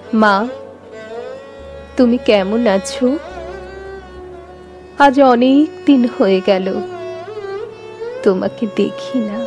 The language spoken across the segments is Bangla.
মা, তুমি কেমন আছো? আজ অনেক দিন হয়ে গেল তোমাকে দেখি না।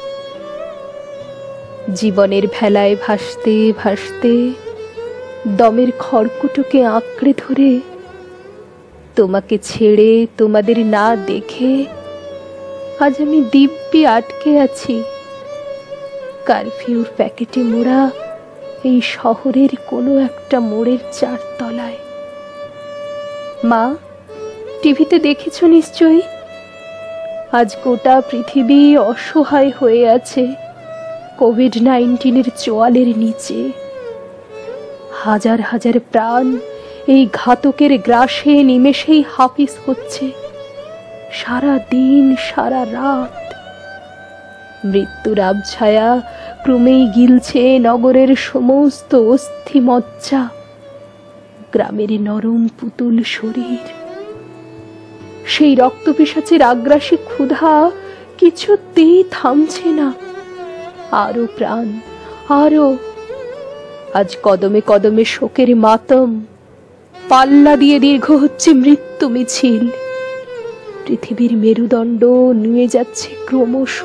জীবনের ভেলায় ভাসতে ভাসতে দমের খড়কুটোকে আঁকড়ে ধরে তোমাকে ছেড়ে তোমাদের না দেখে আজ আমি দিব্যি আটকে আছি কারফিউর প্যাকেটে মোড়া এই শহরের কোনো একটা মোড়ের চারতলায়। মা, টিভিতে দেখেছ নিশ্চয়ই, আজ গোটা পৃথিবী অসহায় হয়ে আছে কোভিড-19 চোয়ালের নিচে। হাজার হাজার প্রাণ এই ঘাতকের গ্রাসে নিমেষেই হাফিস হচ্ছে, সারা দিন সারা রাত। মৃত্যুর আবছায়া ক্রমেই গিলছে নগরের সমস্ত অস্থি মজ্জা, গ্রামের নরম পুতুল শরীর। সেই রক্তপিশাচের আগ্রাসী ক্ষুধা কিছুতেই থামছে না। আরো প্রাণ, আরো। আজ কদমে কদমে শোকের মাতম, পাল্লা দিয়ে দীর্ঘ হচ্ছে মৃত্যু মিছিল। পৃথিবীর মেরুদণ্ড নুয়ে যাচ্ছে ক্রমশ।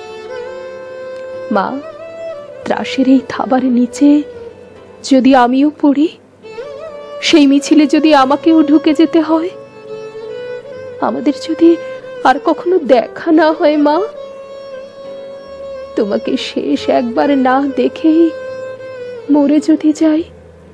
মা, ত্রাসের এই থাবার নিচে যদি আমিও পড়ি, সেই মিছিলে যদি আমাকেও ঢুকে যেতে হয়, আমাদের যদি আর কখনো দেখা না হয় মা, তোমাকে শেষ একবার না দেখেই মরে যদি যাই।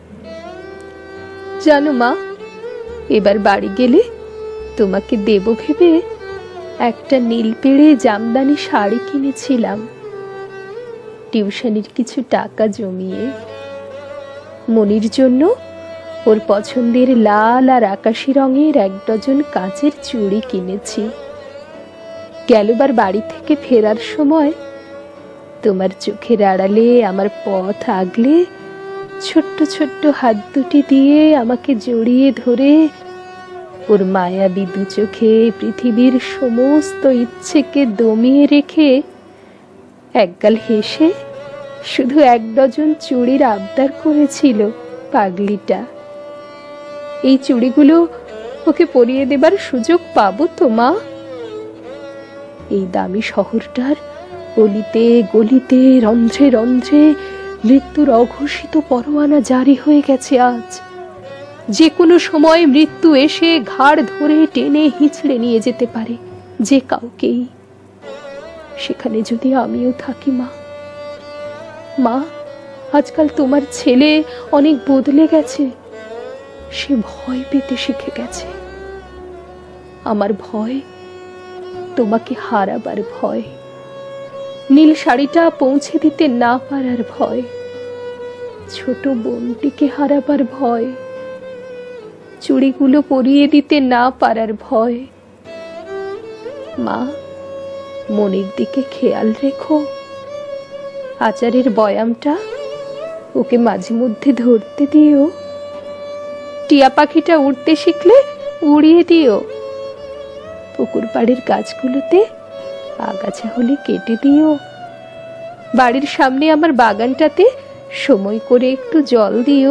জানো মা, এবার বাড়ি গেলে তোমাকে দেব ভেবে একটা নীল পেড়ে জামদানি শাড়ি কিনেছিলাম টিউশনির কিছু টাকা জমিয়ে। মনির জন্য ওর পছন্দের লাল আর আকাশি রঙের 1 ডজন কাঁচের চুড়ি কিনেছি। গেলবার বাড়ি থেকে ফেরার সময় তোমার চোখের আড়ালে আমার পথ আগলে ছোট্ট ছোট্ট হাত দুটি দিয়ে আমাকে জড়িয়ে ধরে ওর মায়াবী দু চোখে পৃথিবীর সমস্ত ইচ্ছেকে দমিয়ে রেখে একগাল হেসে শুধু 1 ডজন চুড়ির আবদার করেছিল পাগলিটা। এই চুড়িগুলো ওকে পরিয়ে দেবার সুযোগ পাবো তো মা? এই দামি শহরটার অলিতে গলিতে রন্ধ্রে রন্ধ্রে মৃত্যুর অঘোষিত পরোয়ানা জারি হয়ে গেছে আজ। যে কোনো সময় মৃত্যু এসে ঘাড় ধরে টেনে হিঁচড়ে নিয়ে যেতে পারে যে কাউকেই। সেখানে যদি আমিও থাকি মা। মা, আজকাল তোমার ছেলে অনেক বদলে গেছে, সে ভয় পেতে শিখে গেছে। আমার ভয় তোমাকে হারাবার ভয়, নীল শাড়িটা পৌঁছে দিতে না পারার ভয়, ছোট বোনটিকে হারাবার ভয়, চুড়িগুলো পরিয়ে দিতে না পারার ভয়। মা, মনির দিকে খেয়াল রেখো। আচারের বয়ামটা ওকে মাঝে মধ্যে ধরতে দিও। টিয়া পাখিটা উড়তে শিখলে উড়িয়ে দিও। পুকুর পাড়ের গাছগুলোতে আগাছা হলে কেটে দিও। বাড়ির সামনে আমার বাগানটাতে সময় করে একটু জল দিও।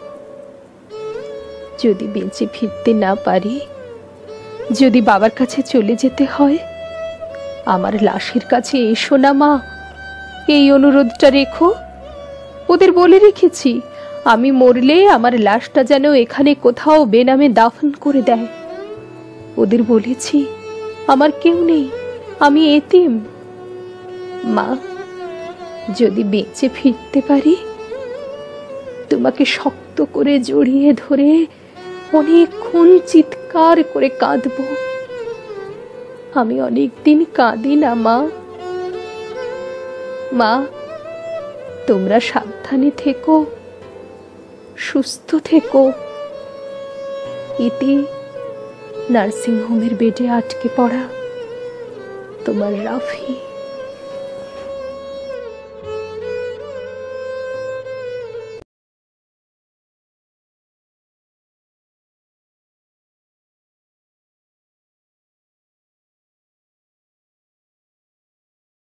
যদি বেঁচে ফিরতে না পারি, যদি বাবার কাছে চলে যেতে হয়, আমার লাশের কাছে এসো না মা, এই অনুরোধটা রেখো। ওদের বলে রেখেছি, আমি মরলে আমার লাশটা যেন এখানে কোথাও বেনামে দাফন করে দেয়। ওদের বলেছি আমার কেউ নেই, আমি এতিম। মা, যদি বেঁচে ফিরতে পারি, তোমাকে শক্ত করে জড়িয়ে ধরে অনেকক্ষণ চিৎকার করে কাঁদবো। আমি অনেকদিন কাঁদি না মা। মা, তোমরা সাবধানে থেকো, সুস্থ থেকো। ইতি, নার্সিংহোমের বেডে আটকে পড়া তোমার রাফি।